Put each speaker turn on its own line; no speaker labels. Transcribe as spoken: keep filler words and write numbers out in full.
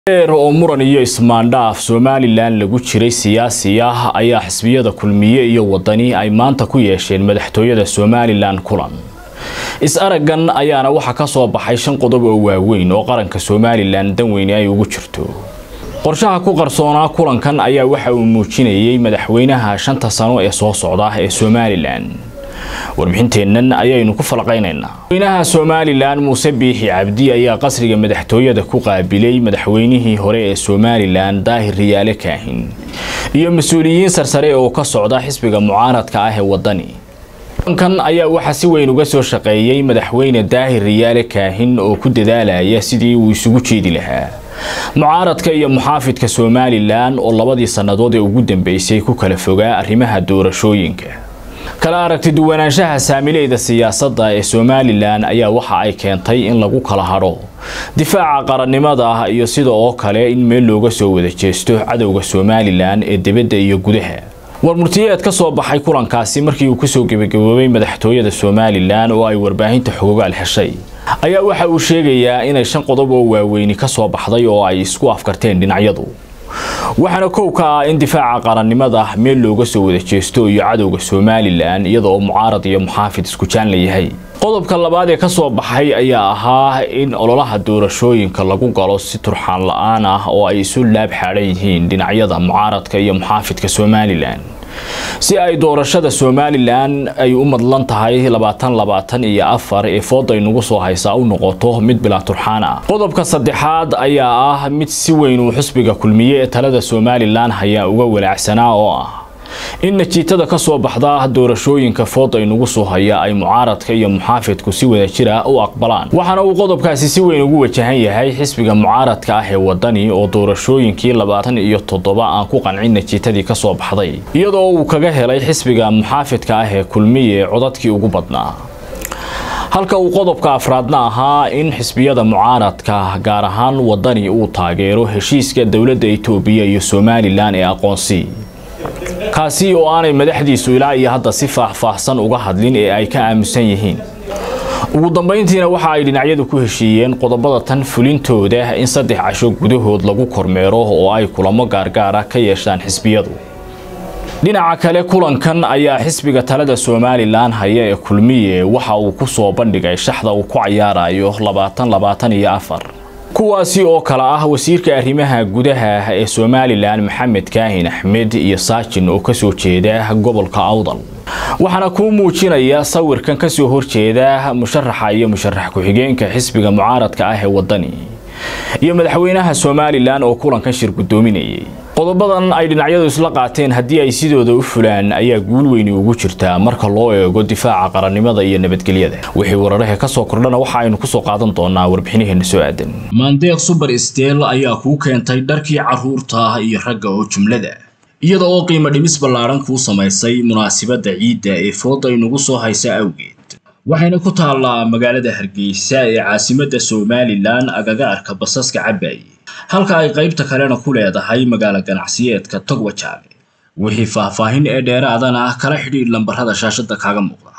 oo muran iyo ismaandhaaf Somaliland lagu jiray siyaasi ah ayaa xisbiyada kulmiye iyo wadani ay maanta ku yeesheen madaxtooyada Somaliland kulan is aragan ayaana waxa ka soo baxay shan qodob oo waaweyn oo qaranka Somaliland dan weyn ay ugu jirto qorshaha ku qarsoona kulankan ayaa waxa uu muujinayay madaxweynaha shanta sano ee soo socda ee Somaliland warbixinteennan ayaynu ku falaqaynaynaa madaxweynaha Somaliland Muuse Biixi Cabdi ayaa qasriga madaxtooyada ku qaabilay madaxweynihii hore ee Somaliland Daahir Riyaale Kaahin iyo mas'uuliyiin sarsare oo ka socda xisbiga mucaaradka ah ee wadani kan ayaa waxa si weyn uga soo shaqeeyay madaxweyne Daahir Riyaale Kaahin oo ku dadaalaya sidii uu isugu jeedi lahaa mucaaradka iyo muxaafidka Somaliland oo labadii sanadood ee ugu dambeysay ku kala fogaa arrimaha doorashooyinka kala aragti duwanaanshaha saamilayda siyaasadda ee Somaliland ayaa waxa ay keentay in lagu kala haro difaaca qarannimada iyo sidoo oo kale in meel looga soo wada jeesto cadawga Somaliland ee dibadda iyo gudaha warmurtiyeed ka soo baxay kulankaasi markii uu ku soo gabagaboobay madaxtooyada Somaliland oo ay warbaahinta xogogaal heshay ayaa waxa uu sheegayaa inay shan qodob oo waaweyn ka soo baxday oo ay isku afkarteen dhinacyadu waxana kowka in difaaca qarannimada meel looga soo wada jeesto iyo cadawga Somaliland iyadoo mucaarad iyo muxaafid isku jaan leeyahay qodobka labaad ee ka soo baxay ayaa ahaa in ololaha doorashooyinka lagu galo si turxaan la'aan ah oo ay isu laab xaaran yihiin dhinacyada mucaaradka iyo muxaafidka Somaliland si ay doorashada Somaliland ay u madlan tahay labaatan labaatan iyo afar ee fooday nagu soo haysa u noqoto mid bila turxaan ah qodobka saddexaad ayaa ah mid si weyn u xisbiga kulmiye ee talada Somaliland haya uga walacsanaa oo ah in natiijada ka soo baxda doorashooyinka fooday nagu soo haya ay mucaaradka iyo muxaafidku si wada jira u aqbalaan waxana uu qodobkaasi si weyn ugu wajahan yahay xisbiga mucaaradka ah ee wadani oo doorashooyinkii labaatan iyo toddoba aan ku qancin natiijadii ka soo baxday iyadoo uu kaga helay xisbiga muxaafidka ah ee kulmiye codadkii ugu badnaa halka uu qodobka afraadna ahaa in xisbiyada mucaaradka gaar ahaan wadani uu taageero heshiiska dawladda Itoobiya iyo Somaliland ee aqoonsi kaasi oo aanay madaxdiisu ilaa iyo hadda si faahfaahsan uga hadlin ee ay ka aamusan yihiin ugu dambeyntiina waxa ay dhinacyadu ku heshiiyeen qodobada tan fulintooda in saddex casho gudahood lagu kormeero oo ay kulamo gaargaar ah ka yeeshaan xisbiyadu dhinaca kale kulankan ayaa xisbiga talada Somaliland haya ee kulmiye waxa uu ku soo bandhigay shaxda uu ku ciyaarayo labaatan labaatan iyo afar kuwaasi oo kala ah wasiirka arrimaha gudaha ee Somaliland Maxamed Kaahin Axmed iyo Saajin oo ka soo jeeda gobolka Awdal waxana ku muujinaya sawirkan ka soo horjeeda musharaxa iyo musharax ku xigeenka xisbiga mucaaradka ah ee wadani iyo madaxweynaha Somaliland oo kulankan shir gudoominayay qodobadan ay dhinacyadu isla qaateen hadii ay sidooda u fulaan ayaa guul weyn ugu jirta marka loo eego difaaca qarannimada iyo nabadgelyada wixii wararka ka soo kordhana waxa aynu ku soo qaadan doonaa warbixinaheena soo aadan Mandeeq Super Style ayaa ku keentay dharkii caruurta iyo ragga oo jumlada iyada oo qiimo dhimis ballaaran ku samaysay munaasabada ciidda ee fooday nagu soo haysa awgeed waxayna ku taallaa magaalada Hargeysa ee caasimadda Somaliland agaga arka basaska cabay halka ay qaybta kalena ku leedahay magaalada ganacsiyeedka Togwajaale wixii faahfaahin ee dheeraadana kala xidhiidh lambarada shaashada kaaga muuqda